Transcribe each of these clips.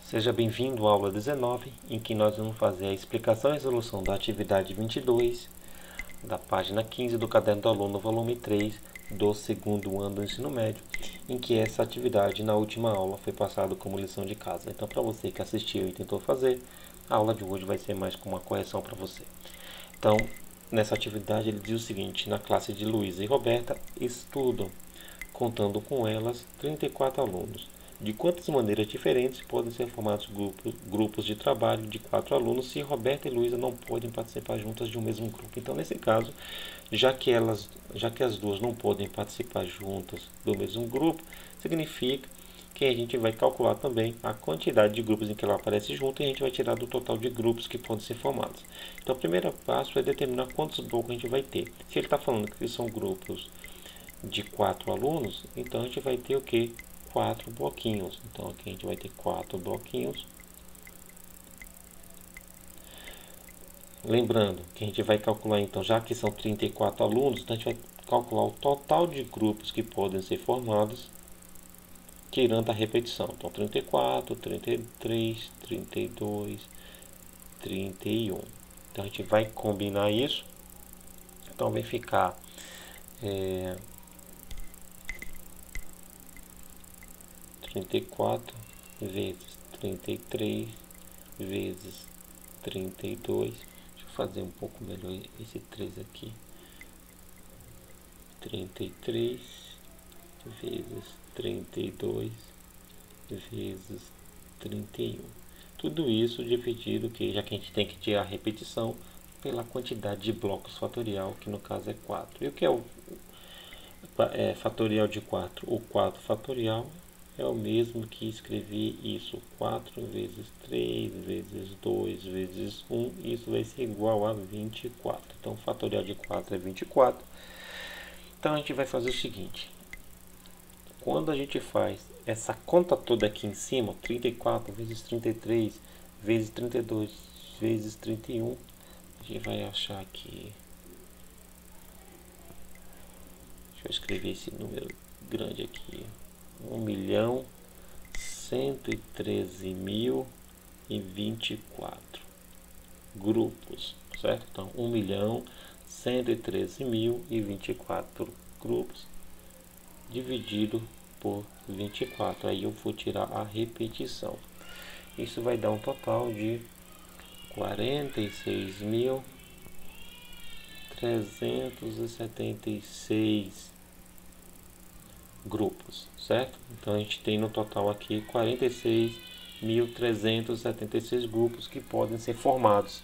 Seja bem-vindo à aula 19, em que nós vamos fazer a explicação e resolução da atividade 22, da página 15 do Caderno do Aluno, volume 3, do segundo ano do ensino médio, em que essa atividade na última aula foi passada como lição de casa. Então, para você que assistiu e tentou fazer, a aula de hoje vai ser mais como uma correção para você. Então, nessa atividade ele diz o seguinte: na classe de Luísa e Roberta estudam, contando com elas 34 alunos. De quantas maneiras diferentes podem ser formados grupos de trabalho de 4 alunos se Roberta e Luísa não podem participar juntas de um mesmo grupo? Então, nesse caso, já que as duas não podem participar juntas do mesmo grupo, significa que a gente vai calcular também a quantidade de grupos em que ela aparece junto e a gente vai tirar do total de grupos que podem ser formados. Então, o primeiro passo é determinar quantos blocos a gente vai ter. Se ele está falando que são grupos de 4 alunos, então a gente vai ter o que? 4 bloquinhos. Então aqui a gente vai ter 4 bloquinhos. Lembrando que a gente vai calcular, então, já que são 34 alunos, então a gente vai calcular o total de grupos que podem ser formados, tirando a repetição. Então 34, 33, 32, 31. Então a gente vai combinar isso. Então vai ficar 34 vezes 33 vezes 32. Deixa eu fazer um pouco melhor esse 3 aqui. 33 vezes 32 vezes 31. Tudo isso dividido, que já que a gente tem que tirar a repetição, pela quantidade de blocos fatorial, que no caso é 4. E o que é o fatorial de 4? O 4 fatorial é o mesmo que escrever isso, 4 vezes 3 vezes 2 vezes 1, isso vai ser igual a 24. Então, o fatorial de 4 é 24. Então, a gente vai fazer o seguinte: quando a gente faz essa conta toda aqui em cima, 34 vezes 33 vezes 32 vezes 31, a gente vai achar aqui. Deixa eu escrever esse número grande aqui: 1.113.024 grupos, certo? Então, 1.113.024 grupos dividido por 24. Aí eu vou tirar a repetição. Isso vai dar um total de 46.376 grupos, certo? Então a gente tem no total aqui 46.376 grupos que podem ser formados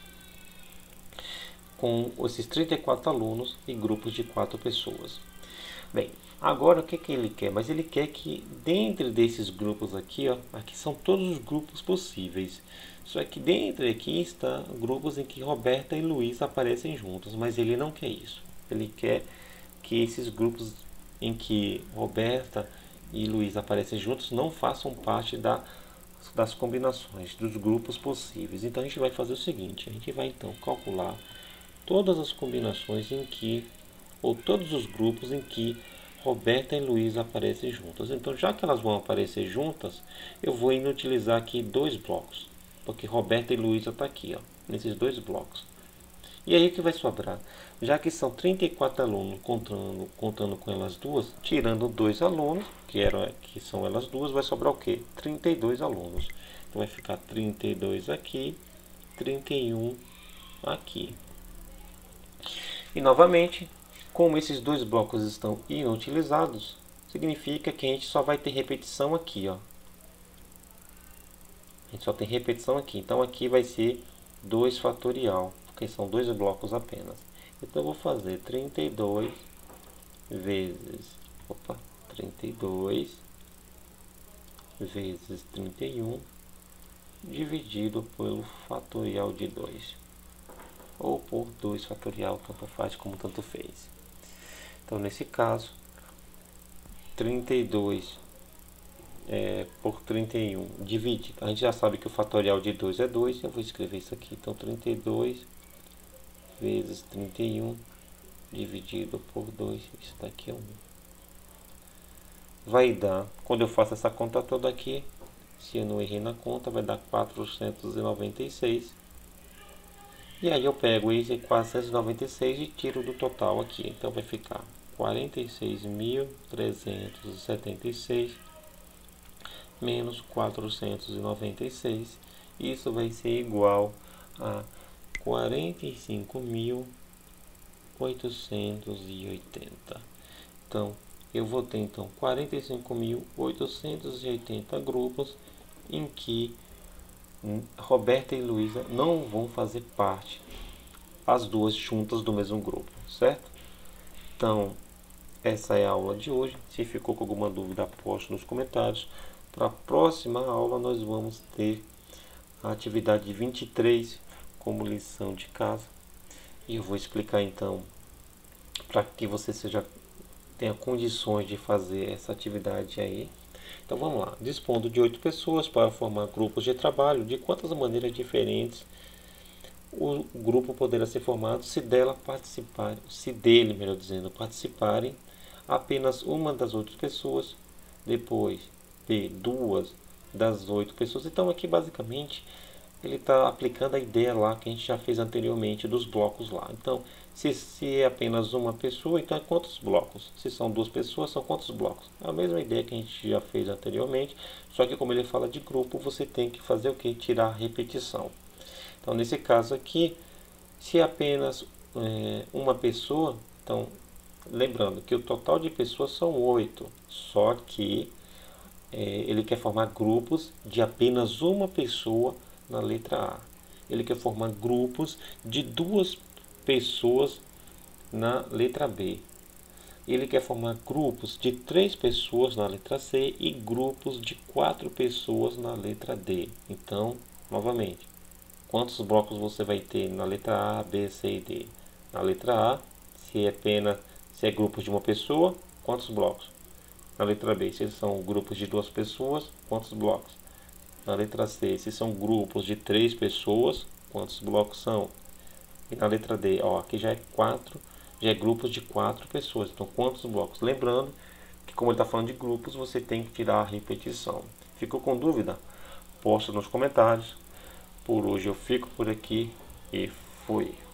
com esses 34 alunos e grupos de 4 pessoas. Bem, agora o que ele quer? Mas ele quer que dentro desses grupos aqui, ó, aqui são todos os grupos possíveis. Só que dentro aqui está grupos em que Roberta e Luísa aparecem juntos, mas ele não quer isso. Ele quer que esses grupos em que Roberta e Luísa aparecem juntos não façam parte das combinações, dos grupos possíveis. Então a gente vai fazer o seguinte: a gente vai então calcular todas as combinações em que, ou todos os grupos em que Roberta e Luísa aparecem juntas. Então, já que elas vão aparecer juntas, eu vou inutilizar aqui 2 blocos, porque Roberta e Luísa está aqui, ó, nesses 2 blocos. E aí o que vai sobrar? Já que são 34 alunos contando com elas duas, tirando 2 alunos, que são elas duas, vai sobrar o quê? 32 alunos. Então vai ficar 32 aqui, 31 aqui. E novamente, como esses 2 blocos estão inutilizados, significa que a gente só vai ter repetição aqui, ó. A gente só tem repetição aqui. Então aqui vai ser 2 fatorial, porque são 2 blocos apenas. Então eu vou fazer 32 vezes 32 vezes 31 dividido pelo fatorial de 2. Ou por 2 fatorial, tanto faz como tanto fez. Então, nesse caso, 32 por 31 dividido. A gente já sabe que o fatorial de 2 é 2. Eu vou escrever isso aqui. Então, 32 vezes 31 dividido por 2. Isso daqui é 1. Vai dar, quando eu faço essa conta toda aqui, Se eu não errei na conta, vai dar 496. E aí eu pego esse 496 e tiro do total aqui. Então vai ficar 46.376 menos 496. Isso vai ser igual a 45.880. Então, eu vou ter 45.880 grupos em que Roberta e Luísa não vão fazer parte, as duas juntas do mesmo grupo, certo? Então, essa é a aula de hoje. Se ficou com alguma dúvida, poste nos comentários. Para a próxima aula, nós vamos ter a atividade 23 como lição de casa. E eu vou explicar então, para que você tenha condições de fazer essa atividade aí. Então vamos lá. Dispondo de 8 pessoas para formar grupos de trabalho, de quantas maneiras diferentes o grupo poderá ser formado se dele, melhor dizendo, participarem apenas uma das 8 pessoas, depois B, 2 das 8 pessoas. Então aqui basicamente ele está aplicando a ideia lá que a gente já fez anteriormente dos blocos lá. Então, se é apenas uma pessoa, então é quantos blocos? Se são 2 pessoas, são quantos blocos? É a mesma ideia que a gente já fez anteriormente, só que como ele fala de grupo, você tem que fazer o que? Tirar a repetição. Então, nesse caso aqui, se é apenas uma pessoa, então, lembrando que o total de pessoas são 8, só que ele quer formar grupos de apenas uma pessoa na letra A. Ele quer formar grupos de 2 pessoas na letra B. Ele quer formar grupos de 3 pessoas na letra C e grupos de 4 pessoas na letra D. Então, novamente, quantos blocos você vai ter na letra A, B, C e D? Na letra A, se é grupos de uma pessoa, quantos blocos? Na letra B, se são grupos de 2 pessoas, quantos blocos? Na letra C, se são grupos de 3 pessoas, quantos blocos são? E na letra D, ó, aqui já é grupos de 4 pessoas, então quantos blocos? Lembrando que como ele está falando de grupos, você tem que tirar a repetição. Ficou com dúvida? Posta nos comentários. Por hoje eu fico por aqui e fui.